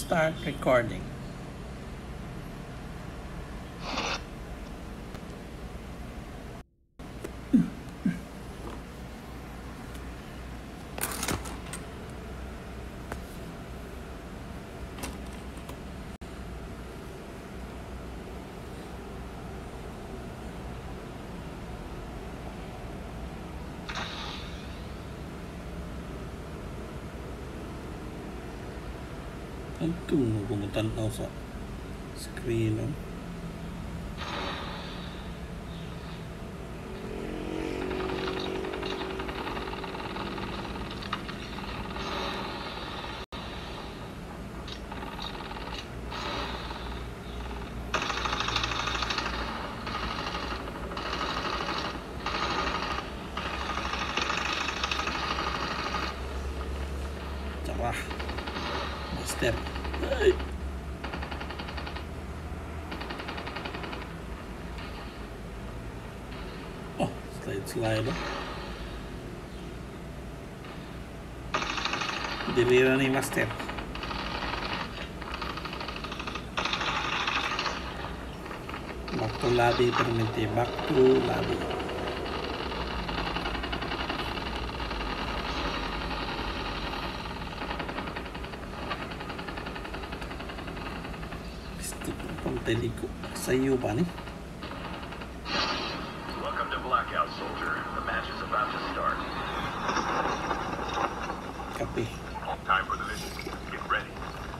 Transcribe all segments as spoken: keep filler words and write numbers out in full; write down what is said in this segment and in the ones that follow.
Start recording. Ito, bumutan ako sa screen. No? Cerah. Master. Ay. Oh, slide slide. Dilira ni Master. Back to lobby, permite. Back to lobby. Ko sa iyo ba ni? Welcome to Blackout, soldier. The match is about to start. Copy. Time for the mission. Get ready.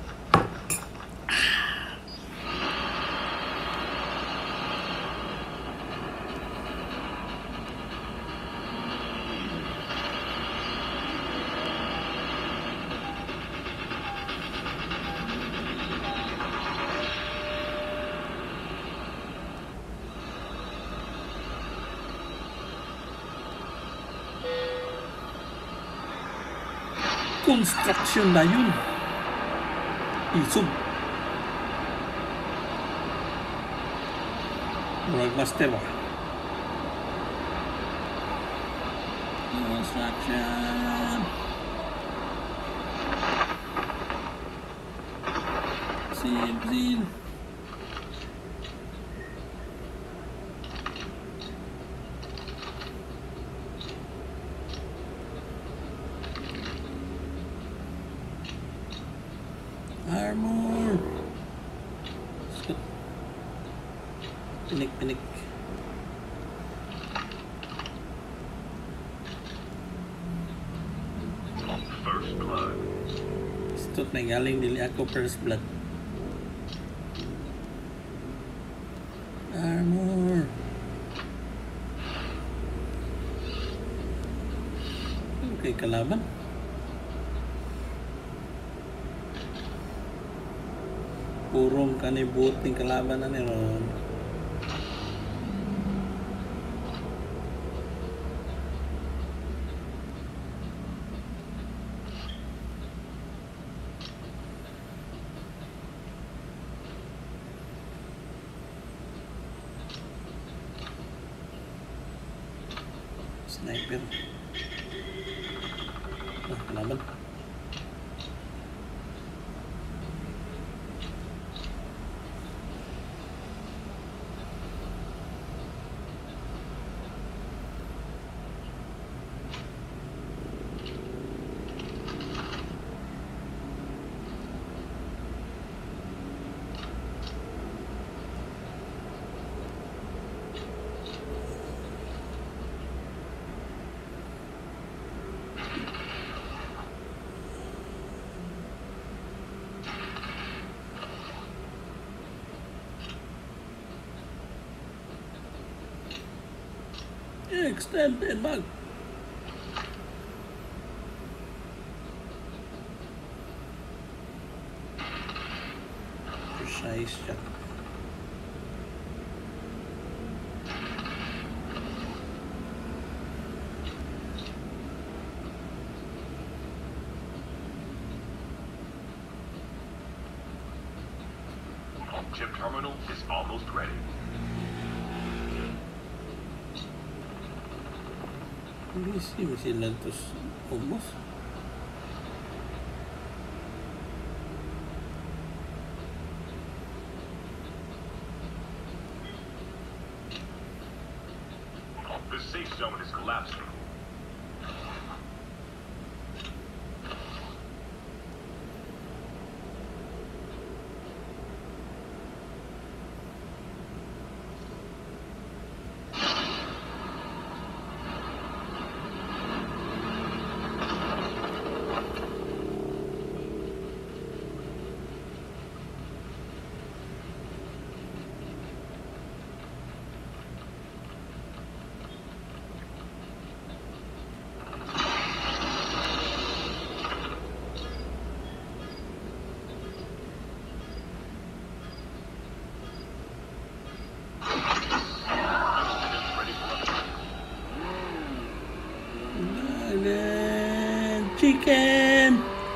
Construction na yun. Isog. Murag Master ba? Construction. Zin, zin. Armor. Pinik pinik. First blood. Stot na galing dili ako first blood. Armor. Okay, kalaban. Purong kanibut ng kalaban na niron. Sniper. Ah, kalaban. Extend and back. Precise shot. Chip terminal is almost ready. Busy sila tos. Ubos. zone is collapsing. Chicken.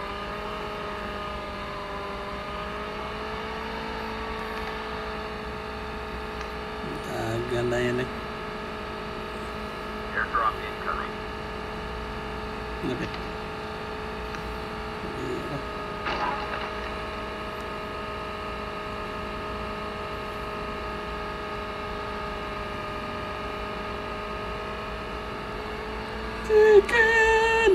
Ah, ganda yan eh. Airdrop incoming. Lapit. Chicken.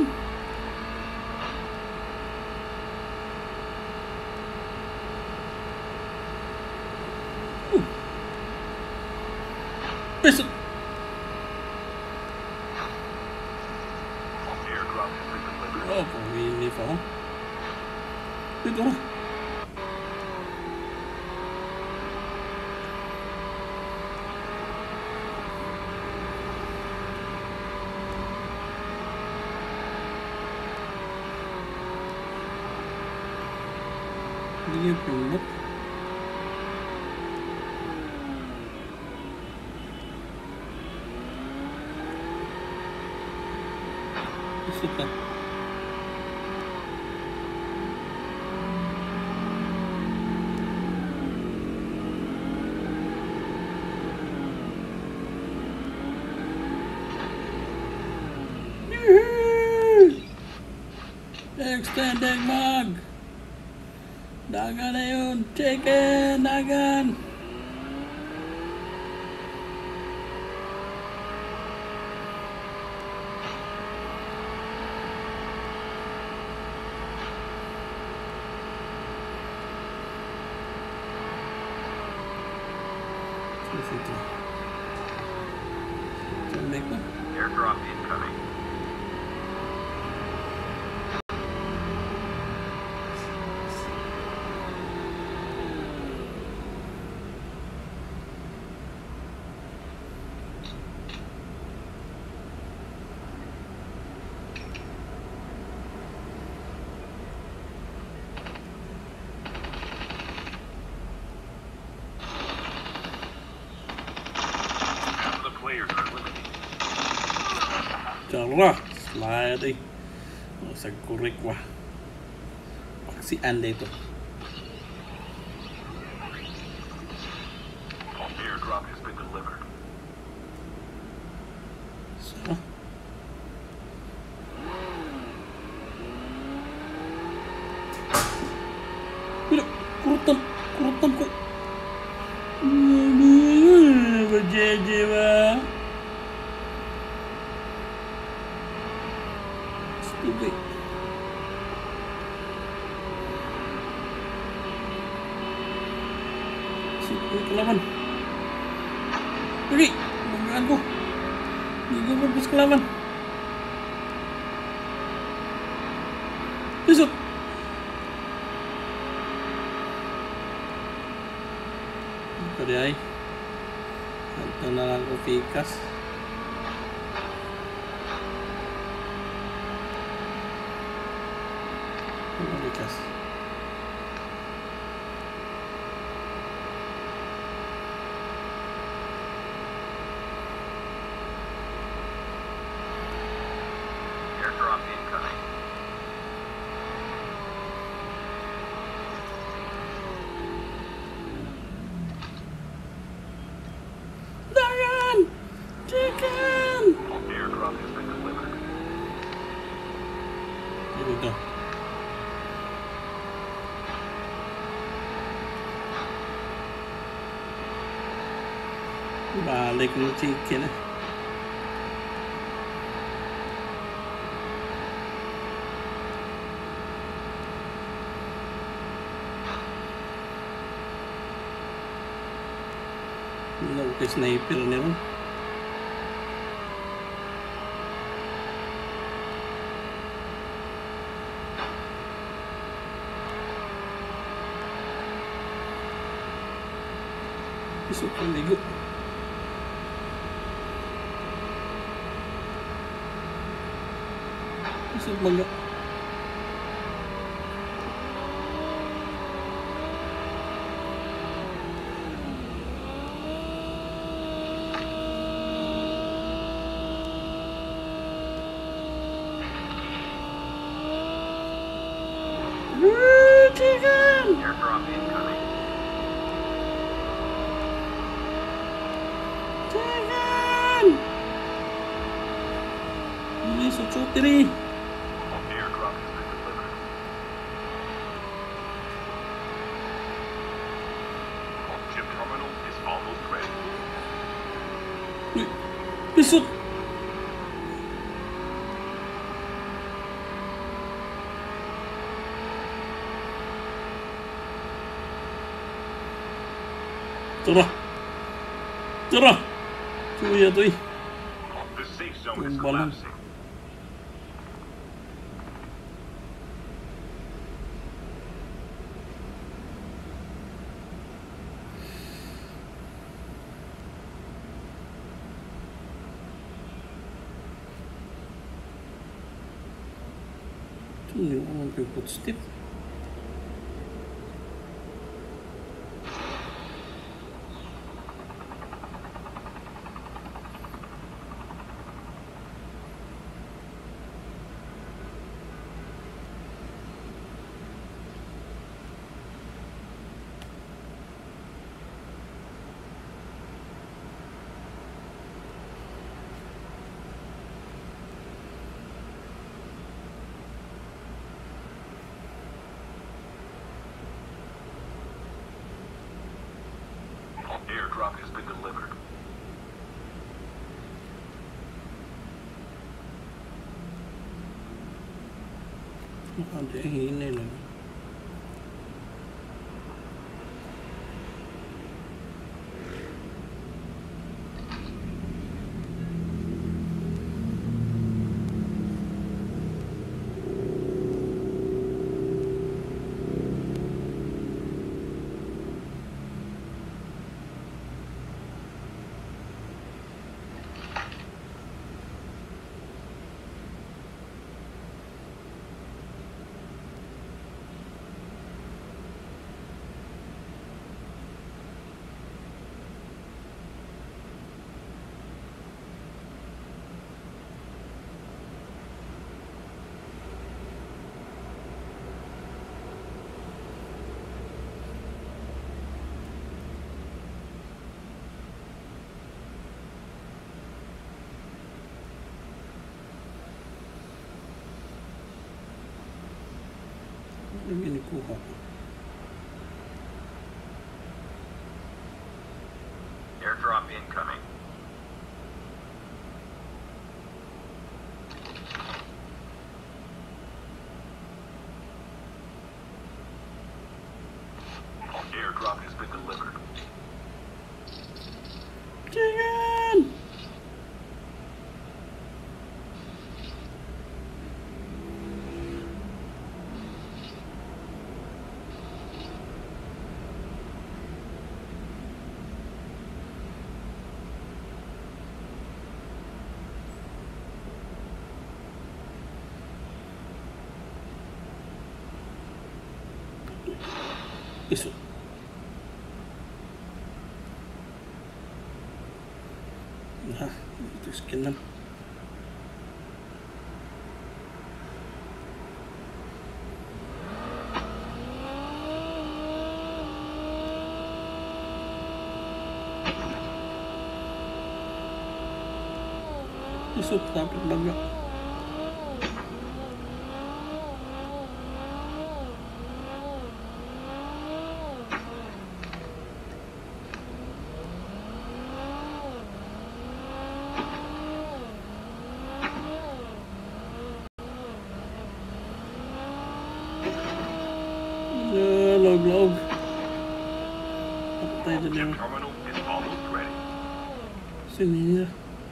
Listen. Airdrop has been delivered. Oh, pumili pa ako. Dito na. Hindi niya pinot. Gusto ka. Extending mag. Dagan na yun. Chicken. Dagan. Ito. Tumik mo. Airdrop incoming. Players are eliminated. Charlah, slide eh. Oh, sa kurik wah. Paksian dito. Airdrop has been delivered. So. Bila, kurutan, kurutan ko. Berjeje ba? Stupid. Stupid kelaban. Pergi, banggaan ko. Hindi ko magbus kelaban. Besok. Ito di ay. Ito na lang ko pikas. Ito pikas. Airdrop incoming. Dagan! Chicken! Airdrop has been delivered. Dito. Balik ng chicken eh. Hindi ako kay sniper na ron. Isok ang ligo. Isok baga. Airdrop incoming. Jangan! Ini sucuti nih. Airdrop has been delivered. Chip terminal is almost ready. Pisut. Cerah. Cerah. Tuh ya tuh. The safe zone is Balon. collapsing. Tuh nih orang put step. Airdrop has been delivered. Ada ini loh. Ini kuha. Airdrop incoming. Airdrop has been delivered. Jangan. Besok. Nah, itu scan lang. Besok dapat baga. Log log. Patay dyan Chip yung terminal is almost ready. sini ya.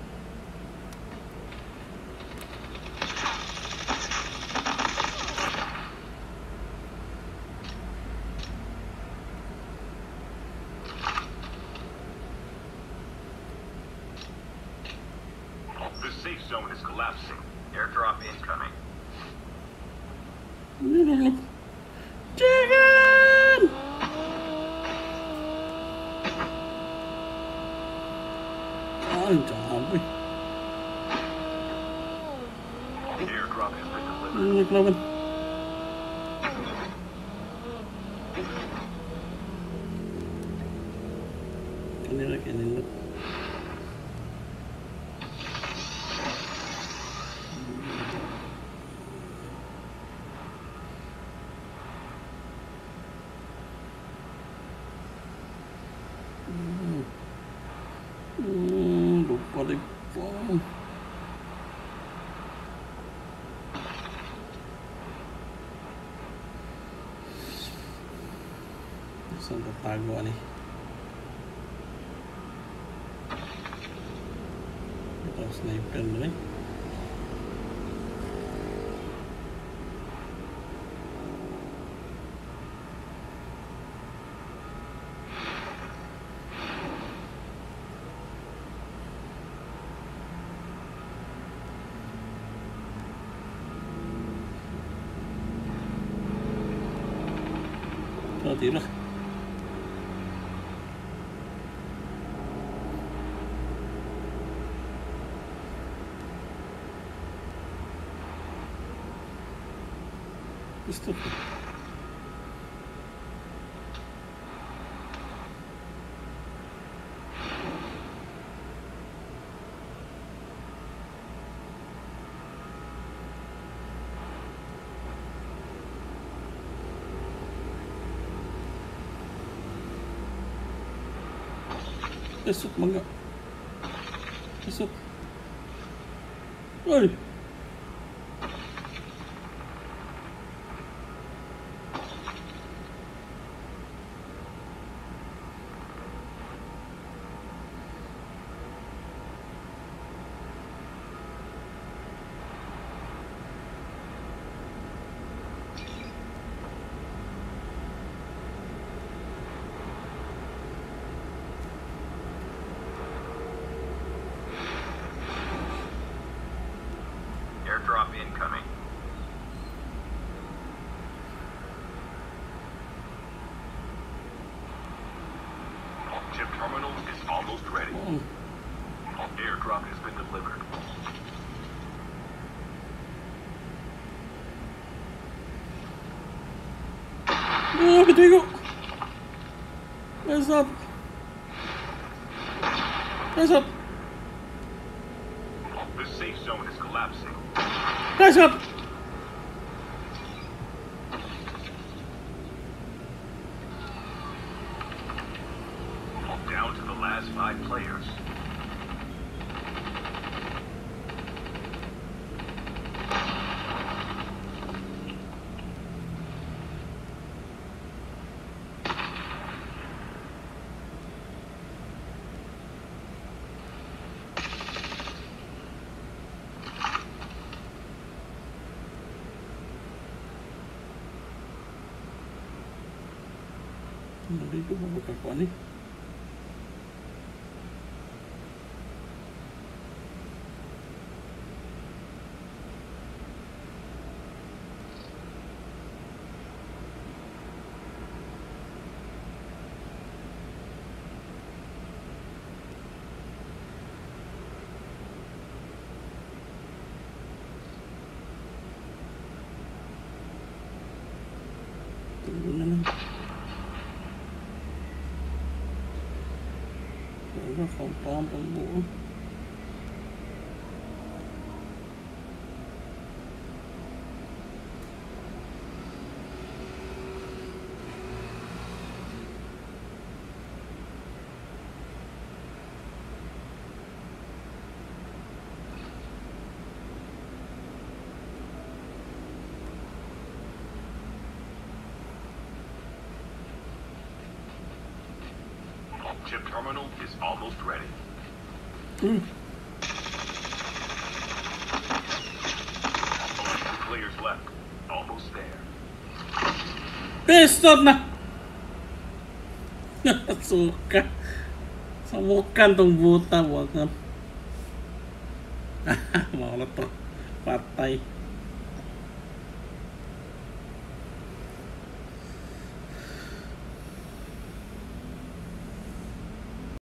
The safe zone is collapsing. Airdrop incoming. Jangan! Ah, capek. Airdrop has been delivered. Ini kelaban. Ini lagi ini. Hmm, lupa deh. Wow. Sampai tago nih. Kita sniper dulu nih. Kita tidur. Stop. Masuk, mangga. Masuk. Woi. Airdrop incoming. Chip terminal is almost ready. Oh. Airdrop has been delivered. Ah, bitigo. What's up? What's up? The safe zone is collapsing. What's up? Down to the last five players. Nanti itu mau buka apa nih? Tunggu nih. Nó không có bóng bổ. Chip terminal is almost ready. Hmm. Two players left. Almost there. Pistol na! Suka. Samukan tong buta. Wag na. Makulat to. Patay.